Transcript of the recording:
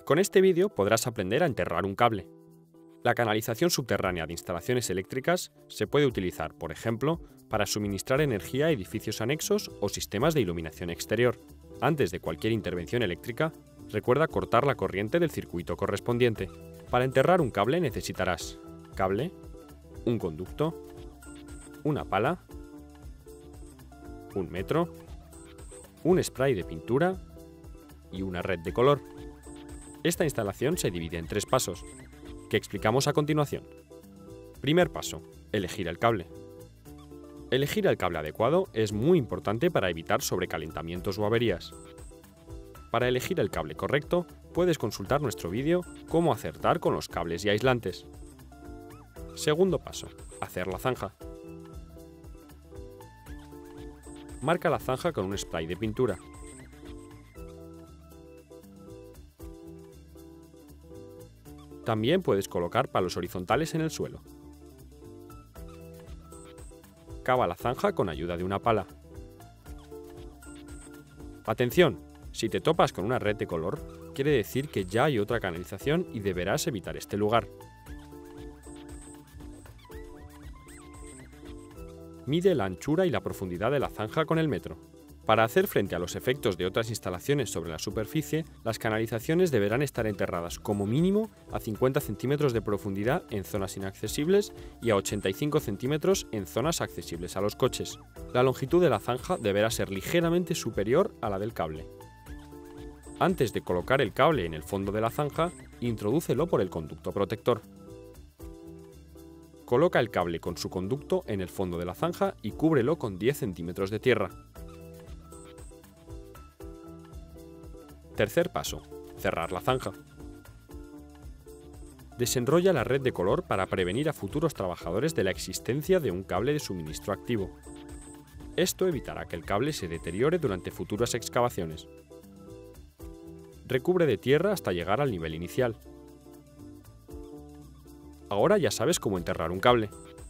Con este vídeo podrás aprender a enterrar un cable. La canalización subterránea de instalaciones eléctricas se puede utilizar, por ejemplo, para suministrar energía a edificios anexos o sistemas de iluminación exterior. Antes de cualquier intervención eléctrica, recuerda cortar la corriente del circuito correspondiente. Para enterrar un cable necesitarás cable, un conducto, una pala, un metro, un spray de pintura y una red de color. Esta instalación se divide en 3 pasos, que explicamos a continuación. Primer paso: elegir el cable. Elegir el cable adecuado es muy importante para evitar sobrecalentamientos o averías. Para elegir el cable correcto, puedes consultar nuestro vídeo Cómo acertar con los cables y aislantes. Segundo paso: hacer la zanja. Marca la zanja con un spray de pintura. También puedes colocar palos horizontales en el suelo. Cava la zanja con ayuda de una pala. Atención: si te topas con una red de color, quiere decir que ya hay otra canalización y deberás evitar este lugar. Mide la anchura y la profundidad de la zanja con el metro. Para hacer frente a los efectos de otras instalaciones sobre la superficie, las canalizaciones deberán estar enterradas como mínimo a 50 centímetros de profundidad en zonas inaccesibles y a 85 centímetros en zonas accesibles a los coches. La longitud de la zanja deberá ser ligeramente superior a la del cable. Antes de colocar el cable en el fondo de la zanja, introdúcelo por el conducto protector. Coloca el cable con su conducto en el fondo de la zanja y cúbrelo con 10 centímetros de tierra. Tercer paso: cerrar la zanja. Desenrolla la red de color para prevenir a futuros trabajadores de la existencia de un cable de suministro activo. Esto evitará que el cable se deteriore durante futuras excavaciones. Recubre de tierra hasta llegar al nivel inicial. Ahora ya sabes cómo enterrar un cable.